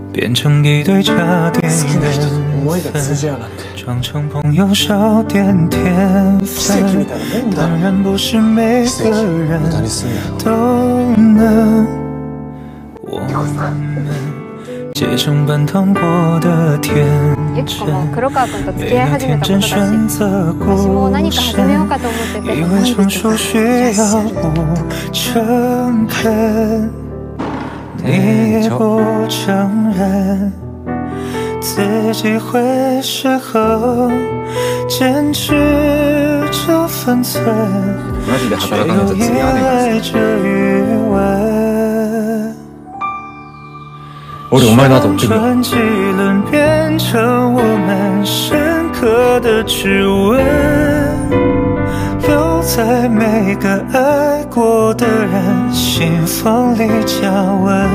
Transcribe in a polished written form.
变成一堆差点缘分，装成朋友少点天分。当然不是每个人都能，我们结成奔腾过的天真，没那天真选择孤身，以为成熟需要不诚恳。 你也不承认自己会适合，坚持着分寸，却又依赖着余温。从传奇轮变成我们深刻的指纹，留在每个爱过的人心房里加温。